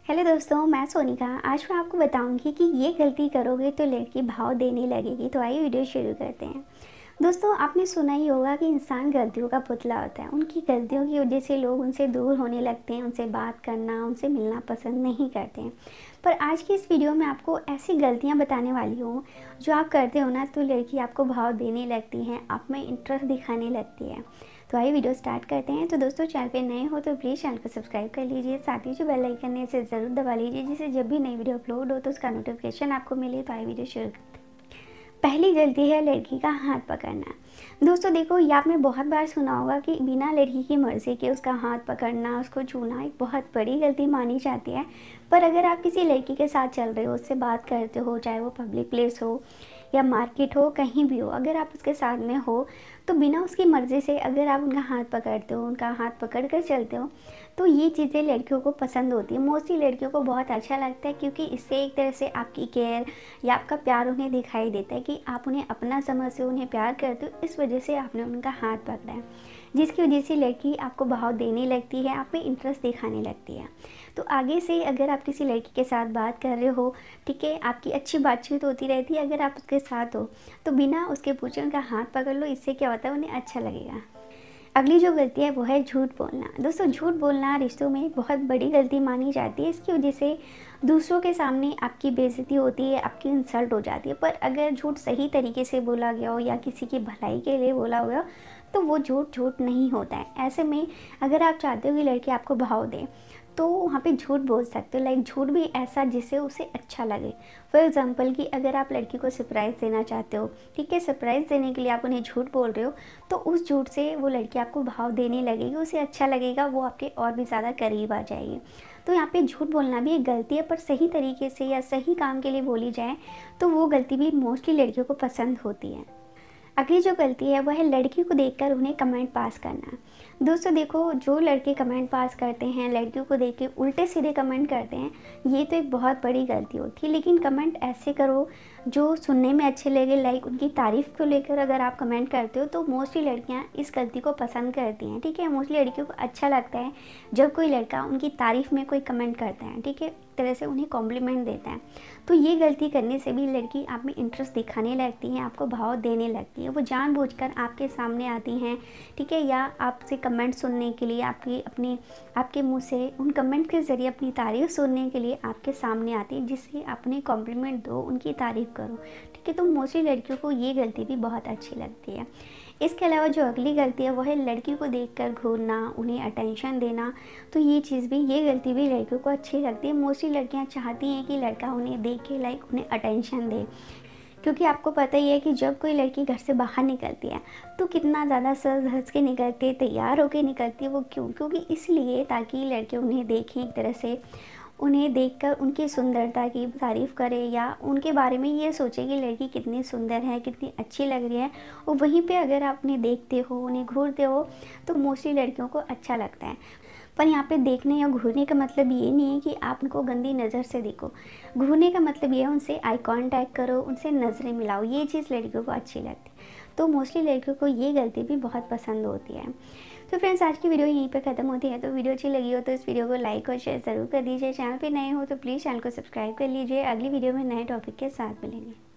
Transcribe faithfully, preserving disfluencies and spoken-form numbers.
Hello दोस्तों, मैं सोनिका। आज मैं आपको बताऊंगी कि ये गलती करोगे तो लड़की भाव देने लगेगी। तो आइए वीडियो शुरू करते हैं। दोस्तों, आपने सुना ही होगा कि इंसान गलतियों का पुतला होता है। उनकी गलतियों की वजह से लोग उनसे दूर होने लगते हैं, उनसे बात करना, उनसे मिलना पसंद नहीं करते हैं। पर आज की इस वीडियो में आपको ऐसी गलतियाँ बताने वाली हूँ जो आप करते हो ना तो लड़की आपको भाव देने लगती हैं, आप में इंटरेस्ट दिखाने लगती है। तो आइए वीडियो स्टार्ट करते हैं। तो दोस्तों, चैनल पे नए हो तो प्लीज़ चैनल को सब्सक्राइब कर लीजिए, साथ ही जो बेल आइकन है इसे ज़रूर दबा लीजिए, जिससे जब भी नई वीडियो अपलोड हो तो उसका नोटिफिकेशन आपको मिले। तो आइए वीडियो शुरू करते हैं। पहली गलती है लड़की का हाथ पकड़ना। दोस्तों देखो, ये आपने बहुत बार सुना होगा कि बिना लड़की की मर्ज़ी के उसका हाथ पकड़ना, उसको छूना एक बहुत बड़ी गलती मानी जाती है। पर अगर आप किसी लड़की के साथ चल रहे हो, उससे बात करते हो, चाहे वो पब्लिक प्लेस हो या मार्केट हो, कहीं भी हो, अगर आप उसके साथ में हो तो बिना उसकी मर्ज़ी से अगर आप उनका हाथ पकड़ते हो, उनका हाथ पकड़ कर चलते हो, तो ये चीज़ें लड़कियों को पसंद होती है। मोस्टली लड़कियों को बहुत अच्छा लगता है, क्योंकि इससे एक तरह से आपकी केयर या आपका प्यार उन्हें दिखाई देता है कि आप उन्हें अपना समझते हो, उन्हें प्यार करते हो, इस वजह से आपने उनका हाथ पकड़ा है, जिसकी वजह से लड़की आपको भाव देने लगती है, आप में इंटरेस्ट दिखाने लगती है। तो आगे से अगर आप किसी लड़की के साथ बात कर रहे हो, ठीक है, आपकी अच्छी बातचीत होती रहती है, अगर आप उसके साथ हो तो बिना उसके पूछे उनका हाथ पकड़ लो। इससे क्या होता है, उन्हें अच्छा लगेगा। अगली जो गलती है वो है झूठ बोलना। दोस्तों, झूठ बोलना रिश्तों में बहुत बड़ी गलती मानी जाती है। इसकी वजह से दूसरों के सामने आपकी बेइज्जती होती है, आपकी इंसल्ट हो जाती है। पर अगर झूठ सही तरीके से बोला गया हो या किसी की भलाई के लिए बोला हुआ हो तो वो झूठ झूठ नहीं होता है। ऐसे में अगर आप चाहते हो कि लड़की आपको भाव दे तो वहाँ पे झूठ बोल सकते हो। लाइक झूठ भी ऐसा जिससे उसे अच्छा लगे। फॉर एग्जांपल कि अगर आप लड़की को सरप्राइज़ देना चाहते हो, ठीक है, सरप्राइज़ देने के लिए आप उन्हें झूठ बोल रहे हो, तो उस झूठ से वो लड़की आपको भाव देने लगेगी, उसे अच्छा लगेगा, वो आपके और भी ज़्यादा करीब आ जाएगी। तो यहाँ पे झूठ बोलना भी एक गलती है, पर सही तरीके से या सही काम के लिए बोली जाए तो वो गलती भी मोस्टली लड़कियों को पसंद होती है। अगली जो गलती है वह है लड़की को देखकर उन्हें कमेंट पास करना। दोस्तों देखो, जो लड़के कमेंट पास करते हैं, लड़कियों को देख के उल्टे सीधे कमेंट करते हैं, ये तो एक बहुत बड़ी गलती होती है। लेकिन कमेंट ऐसे करो जो सुनने में अच्छे लगे। लाइक उनकी तारीफ़ को लेकर अगर आप कमेंट करते हो तो मोस्टली लड़कियां इस गलती को पसंद करती हैं, ठीक है। मोस्टली लड़कियों को अच्छा लगता है जब कोई लड़का उनकी तारीफ़ में कोई कमेंट करता है, ठीक है, एक तरह से उन्हें कॉम्प्लीमेंट देता है। तो ये गलती करने से भी लड़की आप में इंटरेस्ट दिखाने लगती है, आपको भाव देने लगती है। वो जानबूझकर आपके सामने आती हैं, ठीक है, या आपसे कमेंट सुनने के लिए, आपकी अपनी आपके मुंह से उन कमेंट के ज़रिए अपनी तारीफ़ सुनने के लिए आपके सामने आती है, जिससे अपने कॉम्प्लीमेंट दो, उनकी तारीफ़ करो, ठीक है। तो मोस्टली लड़कियों को ये गलती भी बहुत अच्छी लगती है। इसके अलावा जो अगली गलती है वो है लड़की को देखकर घूरना, उन्हें अटेंशन देना। तो ये चीज़ भी, ये गलती भी लड़कियों को अच्छी लगती है। मोस्टली लड़कियां चाहती हैं कि लड़का उन्हें देख के, लाइक उन्हें अटेंशन दे, क्योंकि आपको पता ही है कि जब कोई लड़की घर से बाहर निकलती है तो कितना ज़्यादा सज धज के निकलती है, तैयार होके निकलती है। वो क्यों? क्योंकि इसलिए ताकि लड़के उन्हें देखें, एक तरह से उन्हें देखकर उनकी सुंदरता की तारीफ़ करें या उनके बारे में ये सोचें कि लड़की कितनी सुंदर है, कितनी अच्छी लग रही है। और वहीं पे अगर आप उन्हें देखते हो, उन्हें घूरते हो, तो मोस्टली लड़कियों को अच्छा लगता है। पर यहाँ पे देखने या घूरने का मतलब ये नहीं है कि आप उनको गंदी नज़र से देखो। घूरने का मतलब ये है उनसे आई कांटेक्ट करो, उनसे नज़रें मिलाओ, ये चीज़ लड़कियों को अच्छी लगती है। तो मोस्टली लड़कियों को ये गलती भी बहुत पसंद होती है। तो फ्रेंड्स, आज की वीडियो यहीं पे ख़त्म होती है। तो वीडियो अच्छी लगी हो तो इस वीडियो को लाइक और शेयर ज़रूर कर दीजिए। चैनल पे नए हो तो प्लीज़ चैनल को सब्सक्राइब कर लीजिए। अगली वीडियो में नए टॉपिक के साथ मिलेंगे।